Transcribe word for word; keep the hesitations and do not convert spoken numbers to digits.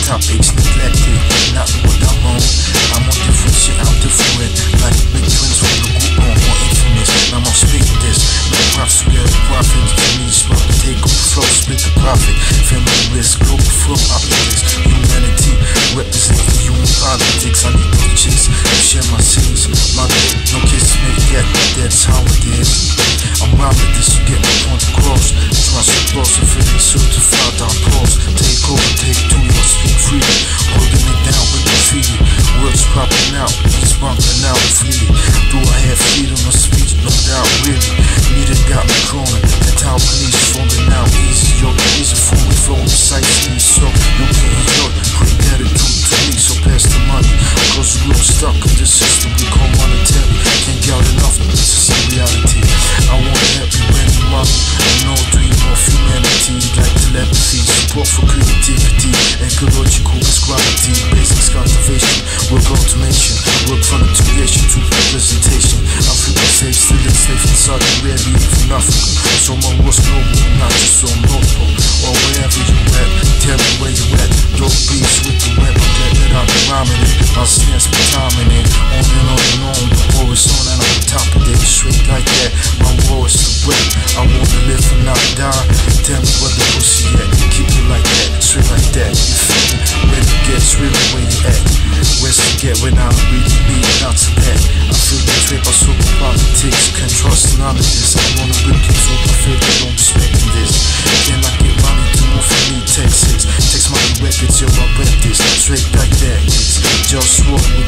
topics neglected, not what I'm on. I'm on different shit, I'm different. Like big twins from the group on more infamous. Now I'm speaking this. No props to get profit. To me, spot the takeover flow, split the profit. Family risk, global firm optics. Humanity, representing human politics. I need no chicks to share my scenes. My dick, no kiss make yet, that's how it is. I'm robbing this, you get my point across. Trust the boss, and feeling certified, I pause. Take over, take two, I speak freely. Holding it down with the feet. Words popping out, he's bumping out freely. Do I have freedom of speech? No doubt, really. Media got me crawling, that's how police falling out easy. Yo, the reason for me flowing precisely. So, you can enjoy, bring attitude to me, so pass the money. Cause we're stuck in this system we call monetary. Can't get enough, this is a reality. I wanna help you bring the money. I know dream of humanity, like telepathy, support for creativity, ecological equality, basics conservation, work automation, work from integration to representation. Africa safe, still enslaved in Saudi Arabia, even Africa. So my was global, not just on North Pole, or wherever you at. Tell me where you at. Dope beats with the web, I'm glad that I've been rhyming it. I'll stance be timing it, on and on and on. Before it's on and I'm on top of it, straight like that. My war is the way. I wanna live and not die. Tell me where the pussy at. Keep it like that, straight like that. You feel me? Where it gets really where you at. Where's to get when I really need not to that. I feel betrayed by super politics. Can't trust none of this. I wanna break you so I feel they don't respecting this. Can I get money to move for me? Texas. Text my records, yo, I rep this. Straight like that. It's JustWar.